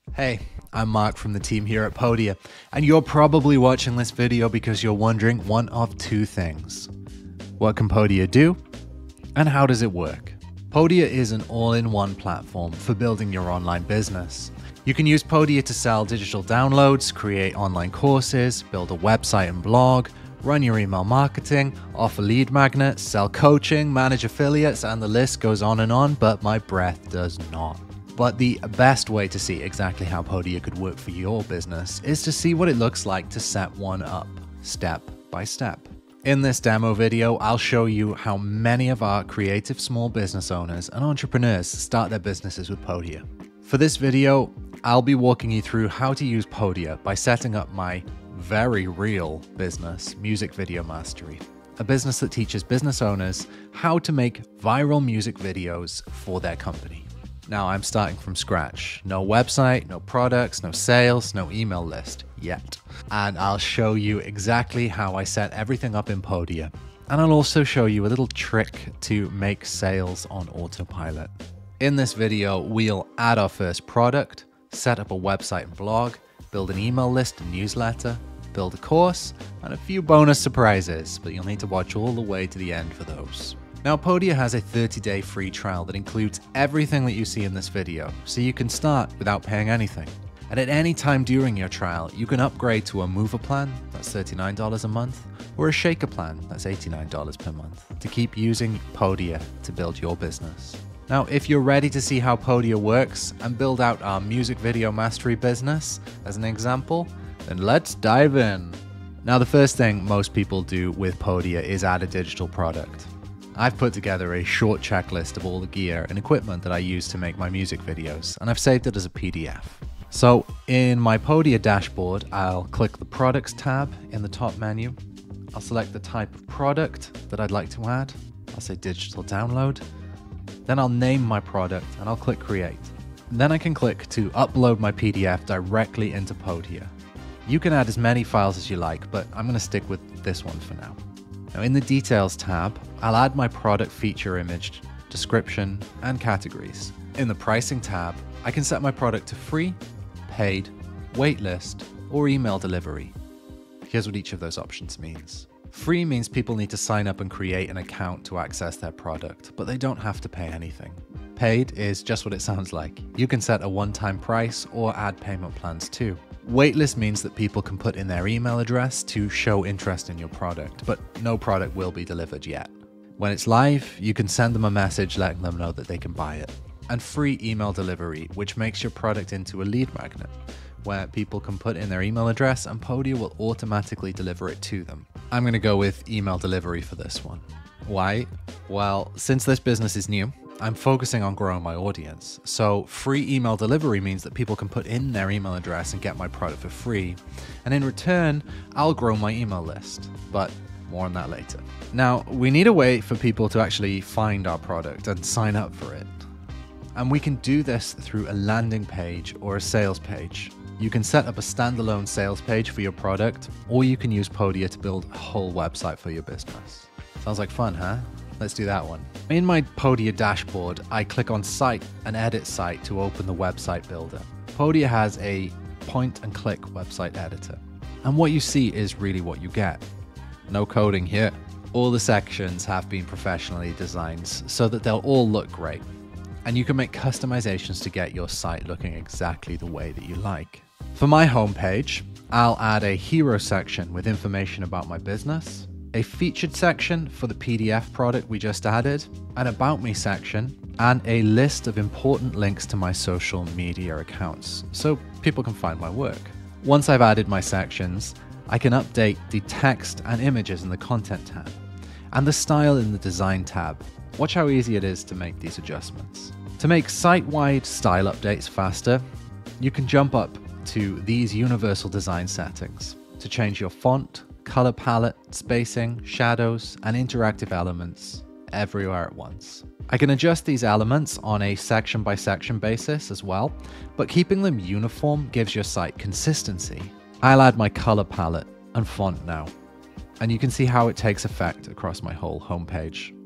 Hey, I'm Mark from the team here at Podia, and you're probably watching this video because you're wondering one of two things. What can Podia do? And how does it work? Podia is an all-in-one platform for building your online business. You can use Podia to sell digital downloads, create online courses, build a website and blog, run your email marketing, offer lead magnets, sell coaching, manage affiliates, and the list goes on, but my breath does not. But the best way to see exactly how Podia could work for your business is to see what it looks like to set one up, step by step. In this demo video, I'll show you how many of our creative small business owners and entrepreneurs start their businesses with Podia. For this video, I'll be walking you through how to use Podia by setting up my very real business, Music Video Mastery, a business that teaches business owners how to make viral music videos for their company. Now I'm starting from scratch. No website, no products, no sales, no email list yet. And I'll show you exactly how I set everything up in Podia. And I'll also show you a little trick to make sales on autopilot. In this video, we'll add our first product, set up a website and blog, build an email list and newsletter, build a course, and a few bonus surprises, but you'll need to watch all the way to the end for those. Now, Podia has a 30-day free trial that includes everything that you see in this video, so you can start without paying anything. And at any time during your trial, you can upgrade to a mover plan, that's $39 a month, or a shaker plan, that's $89 per month, to keep using Podia to build your business. Now, if you're ready to see how Podia works and build out our music video mastery business, as an example, then let's dive in. Now, the first thing most people do with Podia is add a digital product. I've put together a short checklist of all the gear and equipment that I use to make my music videos, and I've saved it as a PDF. So in my Podia dashboard, I'll click the Products tab in the top menu. I'll select the type of product that I'd like to add. I'll say Digital Download. Then I'll name my product and I'll click Create. Then I can click to upload my PDF directly into Podia. You can add as many files as you like, but I'm going to stick with this one for now. Now in the Details tab, I'll add my product feature image, description, and categories. In the Pricing tab, I can set my product to free, paid, waitlist, or email delivery. Here's what each of those options means. Free means people need to sign up and create an account to access their product, but they don't have to pay anything. Paid is just what it sounds like. You can set a one-time price or add payment plans too. Waitlist means that people can put in their email address to show interest in your product, but no product will be delivered yet. When it's live, you can send them a message letting them know that they can buy it. And free email delivery, which makes your product into a lead magnet, where people can put in their email address and Podia will automatically deliver it to them. I'm going to go with email delivery for this one. Why? Well, since this business is new, I'm focusing on growing my audience. So free email delivery means that people can put in their email address and get my product for free. And in return, I'll grow my email list, but more on that later. Now, we need a way for people to actually find our product and sign up for it. And we can do this through a landing page or a sales page. You can set up a standalone sales page for your product, or you can use Podia to build a whole website for your business. Sounds like fun, huh? Let's do that one. In my Podia dashboard, I click on Site and Edit Site to open the website builder. Podia has a point-and-click website editor. And what you see is really what you get. No coding here. All the sections have been professionally designed so that they'll all look great. And you can make customizations to get your site looking exactly the way that you like. For my homepage, I'll add a hero section with information about my business, a featured section for the PDF product we just added, an About Me section, and a list of important links to my social media accounts so people can find my work. Once I've added my sections, I can update the text and images in the Content tab and the Style in the Design tab. Watch how easy it is to make these adjustments. To make site-wide style updates faster, you can jump up to these universal design settings to change your font, color palette, spacing, shadows, and interactive elements everywhere at once. I can adjust these elements on a section-by-section basis as well, but keeping them uniform gives your site consistency. I'll add my color palette and font now, and you can see how it takes effect across my whole homepage.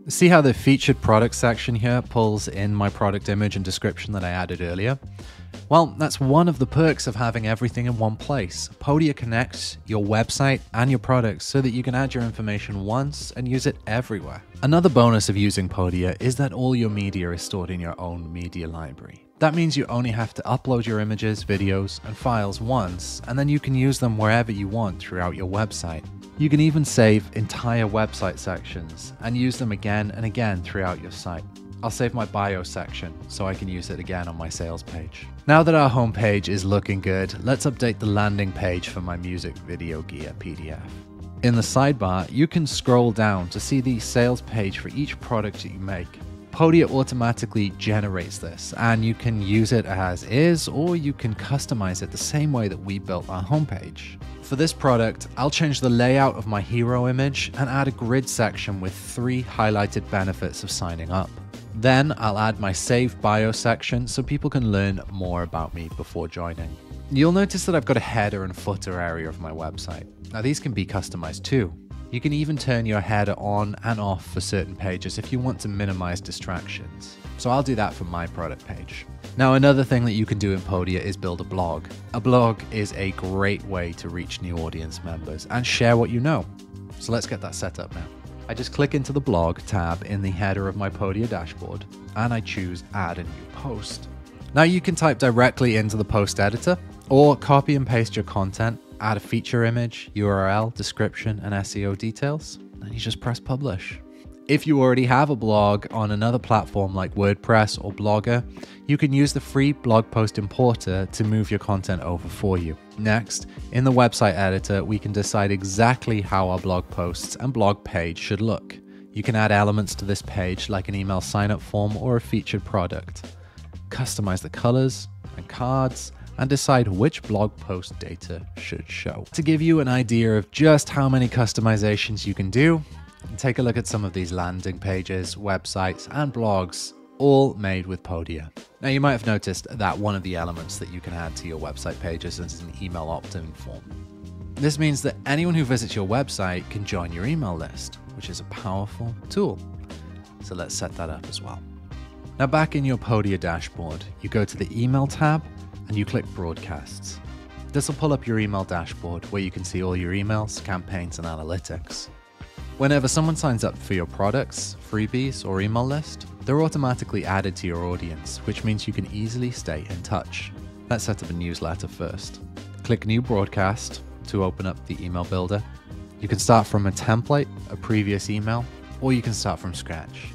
See how the featured product section here pulls in my product image and description that I added earlier? Well, that's one of the perks of having everything in one place. Podia connects your website and your products so that you can add your information once and use it everywhere. Another bonus of using Podia is that all your media is stored in your own media library. That means you only have to upload your images, videos, and files once, and then you can use them wherever you want throughout your website. You can even save entire website sections and use them again and again throughout your site. I'll save my bio section so I can use it again on my sales page. Now that our homepage is looking good, let's update the landing page for my music video gear PDF. In the sidebar, you can scroll down to see the sales page for each product that you make. Podia automatically generates this, and you can use it as is, or you can customize it the same way that we built our homepage. For this product, I'll change the layout of my hero image and add a grid section with 3 highlighted benefits of signing up. Then I'll add my Save Bio section so people can learn more about me before joining. You'll notice that I've got a header and footer area of my website. Now these can be customized too. You can even turn your header on and off for certain pages if you want to minimize distractions. So I'll do that for my product page. Now another thing that you can do in Podia is build a blog. A blog is a great way to reach new audience members and share what you know. So let's get that set up now. I just click into the blog tab in the header of my Podia dashboard and I choose add a new post. Now you can type directly into the post editor or copy and paste your content, add a feature image, URL, description, and SEO details, and you just press publish. If you already have a blog on another platform like WordPress or Blogger, you can use the free blog post importer to move your content over for you. Next, in the website editor, we can decide exactly how our blog posts and blog page should look. You can add elements to this page like an email sign-up form or a featured product. Customize the colors and cards, and decide which blog post data should show. To give you an idea of just how many customizations you can do, take a look at some of these landing pages, websites, and blogs, all made with Podia. Now you might have noticed that one of the elements that you can add to your website pages is an email opt-in form. This means that anyone who visits your website can join your email list, which is a powerful tool. So let's set that up as well. Now back in your Podia dashboard, you go to the email tab and you click broadcasts. This will pull up your email dashboard where you can see all your emails, campaigns, and analytics. Whenever someone signs up for your products, freebies, or email list, they're automatically added to your audience, which means you can easily stay in touch. Let's set up a newsletter first. Click New Broadcast to open up the email builder. You can start from a template, a previous email, or you can start from scratch.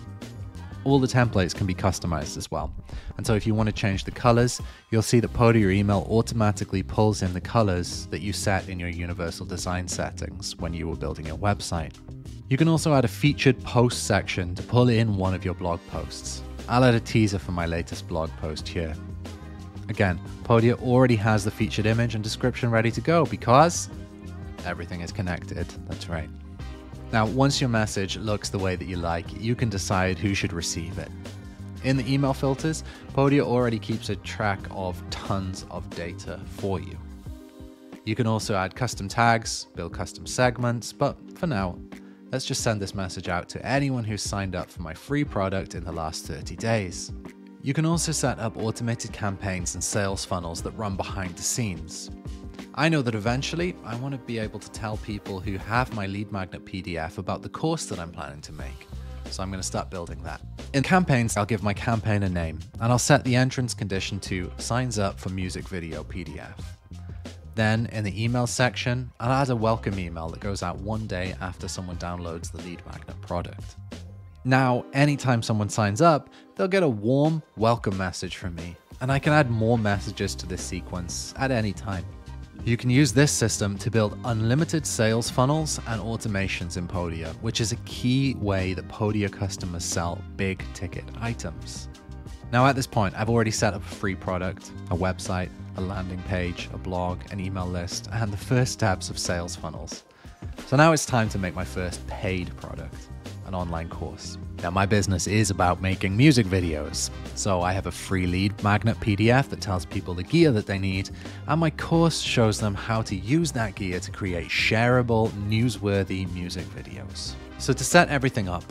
All the templates can be customized as well. And so if you want to change the colors, you'll see that Podia Email automatically pulls in the colors that you set in your universal design settings when you were building your website. You can also add a featured post section to pull in one of your blog posts. I'll add a teaser for my latest blog post here. Again, Podia already has the featured image and description ready to go because everything is connected. That's right. Now, once your message looks the way that you like, you can decide who should receive it. In the email filters, Podia already keeps a track of tons of data for you. You can also add custom tags, build custom segments, but for now, let's just send this message out to anyone who's signed up for my free product in the last 30 days. You can also set up automated campaigns and sales funnels that run behind the scenes. I know that eventually I want to be able to tell people who have my lead magnet PDF about the course that I'm planning to make. So I'm going to start building that. In campaigns, I'll give my campaign a name and I'll set the entrance condition to signs up for music video PDF. Then in the email section, I'll add a welcome email that goes out one day after someone downloads the lead magnet product. Now, anytime someone signs up, they'll get a warm welcome message from me, and I can add more messages to this sequence at any time. You can use this system to build unlimited sales funnels and automations in Podia, which is a key way that Podia customers sell big ticket items. Now at this point, I've already set up a free product, a website, a landing page, a blog, an email list, and the first steps of sales funnels. So now it's time to make my first paid product, an online course. Now my business is about making music videos, so I have a free lead magnet PDF that tells people the gear that they need, and my course shows them how to use that gear to create shareable, newsworthy music videos. So to set everything up,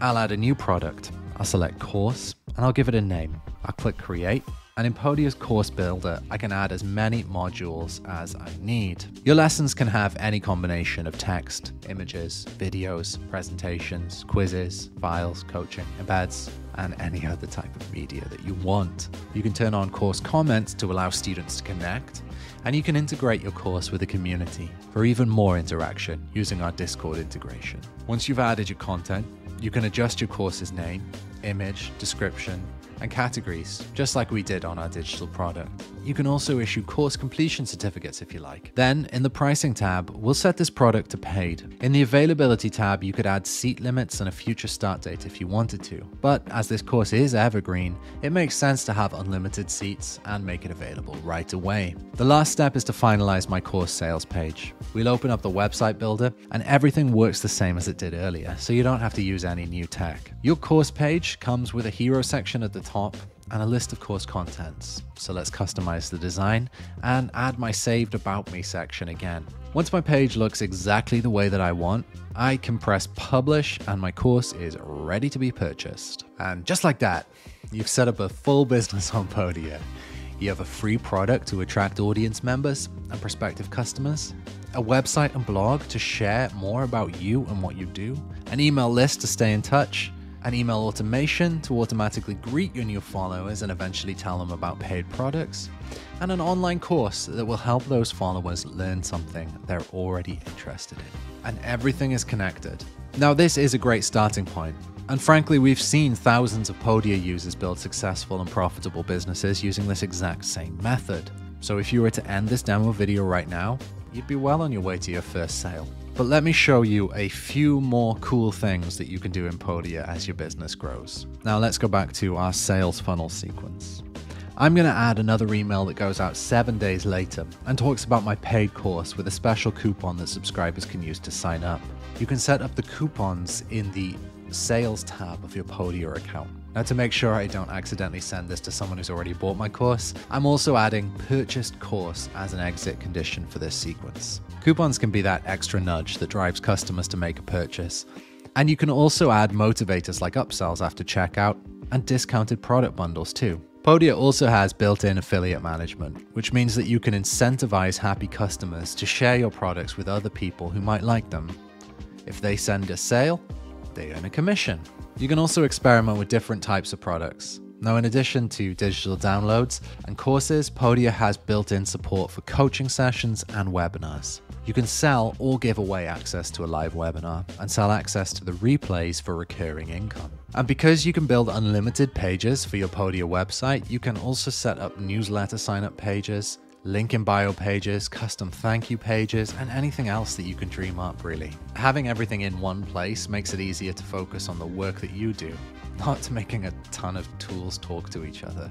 I'll add a new product. I'll select course and I'll give it a name. I'll click create. And in Podia's course builder, I can add as many modules as I need. Your lessons can have any combination of text, images, videos, presentations, quizzes, files, coaching, embeds, and any other type of media that you want. You can turn on course comments to allow students to connect, and you can integrate your course with a community for even more interaction using our Discord integration. Once you've added your content, you can adjust your course's name, image, description, and categories, just like we did on our digital product. You can also issue course completion certificates if you like. Then, in the pricing tab, we'll set this product to paid. In the availability tab, you could add seat limits and a future start date if you wanted to. But as this course is evergreen, it makes sense to have unlimited seats and make it available right away. The last step is to finalize my course sales page. We'll open up the website builder, and everything works the same as it did earlier, so you don't have to use any new tech. Your course page comes with a hero section at the top and a list of course contents. So let's customize the design and add my saved about me section again. Once my page looks exactly the way that I want, I can press publish and my course is ready to be purchased. And just like that, you've set up a full business on Podia. You have a free product to attract audience members and prospective customers, a website and blog to share more about you and what you do, an email list to stay in touch, an email automation to automatically greet your new followers and eventually tell them about paid products, and an online course that will help those followers learn something they're already interested in. And everything is connected. Now, this is a great starting point. And frankly, we've seen thousands of Podia users build successful and profitable businesses using this exact same method. So if you were to end this demo video right now, you'd be well on your way to your first sale. But let me show you a few more cool things that you can do in Podia as your business grows. Now let's go back to our sales funnel sequence. I'm going to add another email that goes out 7 days later and talks about my paid course with a special coupon that subscribers can use to sign up. You can set up the coupons in the sales tab of your Podia account. Now, to make sure I don't accidentally send this to someone who's already bought my course, I'm also adding purchased course as an exit condition for this sequence. Coupons can be that extra nudge that drives customers to make a purchase. And you can also add motivators like upsells after checkout and discounted product bundles too. Podia also has built-in affiliate management, which means that you can incentivize happy customers to share your products with other people who might like them. If they send a sale, they earn a commission. You can also experiment with different types of products. Now, in addition to digital downloads and courses, Podia has built-in support for coaching sessions and webinars. You can sell or give away access to a live webinar and sell access to the replays for recurring income. And because you can build unlimited pages for your Podia website, you can also set up newsletter sign-up pages, link in bio pages, custom thank you pages, and anything else that you can dream up, really. Having everything in one place makes it easier to focus on the work that you do, not to making a ton of tools talk to each other.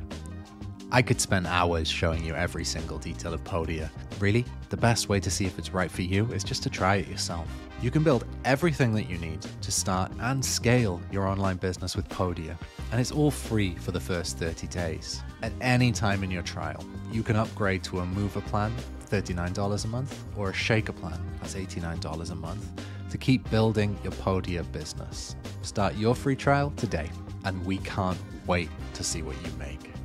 I could spend hours showing you every single detail of Podia. Really, the best way to see if it's right for you is just to try it yourself. You can build everything that you need to start and scale your online business with Podia, and it's all free for the first 30 days. At any time in your trial, you can upgrade to a mover plan, $39 a month, or a shaker plan, that's $89 a month, to keep building your Podia business. Start your free trial today, and we can't wait to see what you make.